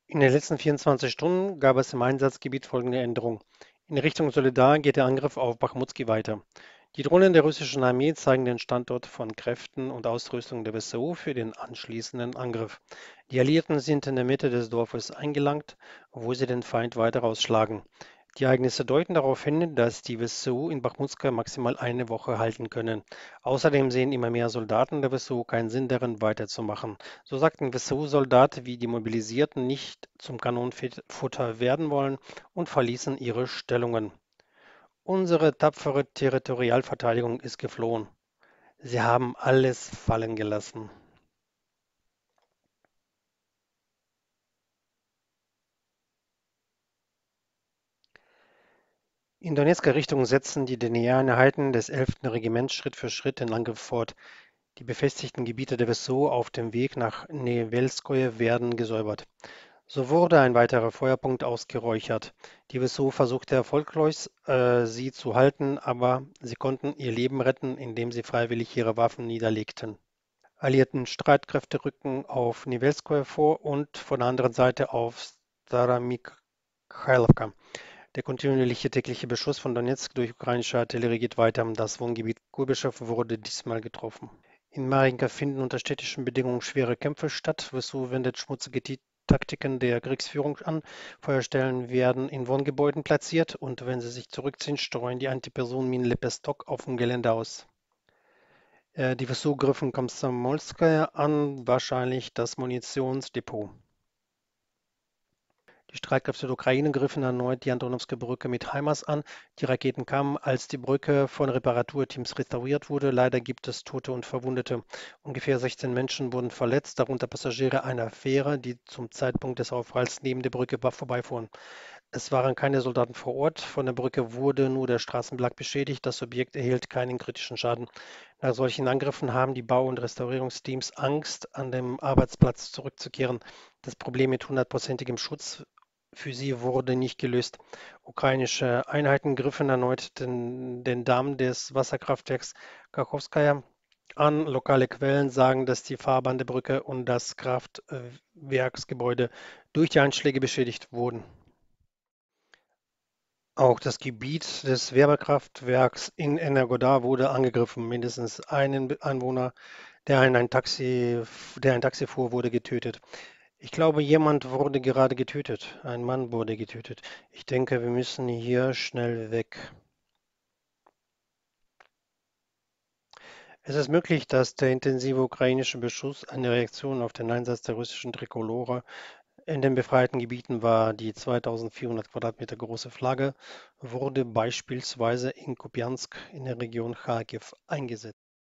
In den letzten 24 Stunden gab es im Einsatzgebiet folgende Änderung. In Richtung Soledar geht der Angriff auf Bachmutski weiter. Die Drohnen der russischen Armee zeigen den Standort von Kräften und Ausrüstung der WSU für den anschließenden Angriff. Die Alliierten sind in der Mitte des Dorfes eingelangt, wo sie den Feind weiter ausschlagen. Die Ereignisse deuten darauf hin, dass die WSU in Bachmutska maximal eine Woche halten können. Außerdem sehen immer mehr Soldaten der WSU keinen Sinn darin, weiterzumachen. So sagten WSU-Soldaten wie die Mobilisierten nicht zum Kanonenfutter werden wollen und verließen ihre Stellungen. Unsere tapfere Territorialverteidigung ist geflohen. Sie haben alles fallen gelassen. In Donetsker Richtung setzen die DNR-Einheiten des 11. Regiments Schritt für Schritt den Angriff fort. Die befestigten Gebiete der WSU auf dem Weg nach Newelskoje werden gesäubert. So wurde ein weiterer Feuerpunkt ausgeräuchert. Die WSU versuchte erfolglos, sie zu halten, aber sie konnten ihr Leben retten, indem sie freiwillig ihre Waffen niederlegten. Alliierten Streitkräfte rückten auf Nivelskoje vor und von der anderen Seite auf Staromikhailowka. Der kontinuierliche tägliche Beschuss von Donetsk durch ukrainische Artillerie geht weiter. Das Wohngebiet Kurbyschow wurde diesmal getroffen. In Marinka finden unter städtischen Bedingungen schwere Kämpfe statt. Wessou wendet schmutzige Taktiken der Kriegsführung an. Feuerstellen werden in Wohngebäuden platziert und wenn sie sich zurückziehen, streuen die Antipersonenminen Lepestok auf dem Gelände aus. Die Wessou griffen Komsomolskaja an, wahrscheinlich das Munitionsdepot. Die Streitkräfte der Ukraine griffen erneut die Antonowsker Brücke mit HIMARS an. Die Raketen kamen, als die Brücke von Reparaturteams restauriert wurde. Leider gibt es Tote und Verwundete. Ungefähr 16 Menschen wurden verletzt, darunter Passagiere einer Fähre, die zum Zeitpunkt des Aufpralls neben der Brücke vorbeifuhren. Es waren keine Soldaten vor Ort. Von der Brücke wurde nur der Straßenbelag beschädigt. Das Objekt erhielt keinen kritischen Schaden. Nach solchen Angriffen haben die Bau- und Restaurierungsteams Angst, an dem Arbeitsplatz zurückzukehren. Das Problem mit hundertprozentigem Schutz für sie wurde nicht gelöst. Ukrainische Einheiten griffen erneut den Damm des Wasserkraftwerks Kachowskaja an. Lokale Quellen sagen, dass die Fahrbahn der Brücke und das Kraftwerksgebäude durch die Einschläge beschädigt wurden. Auch das Gebiet des Wärmekraftwerks in Energodar wurde angegriffen. Mindestens ein Anwohner, der ein Taxi fuhr, wurde getötet. Ich glaube, jemand wurde gerade getötet. Ein Mann wurde getötet. Ich denke, wir müssen hier schnell weg. Es ist möglich, dass der intensive ukrainische Beschuss eine Reaktion auf den Einsatz der russischen Trikolore in den befreiten Gebieten war. Die 2400 Quadratmeter große Flagge wurde beispielsweise in Kupiansk in der Region Charkiw eingesetzt.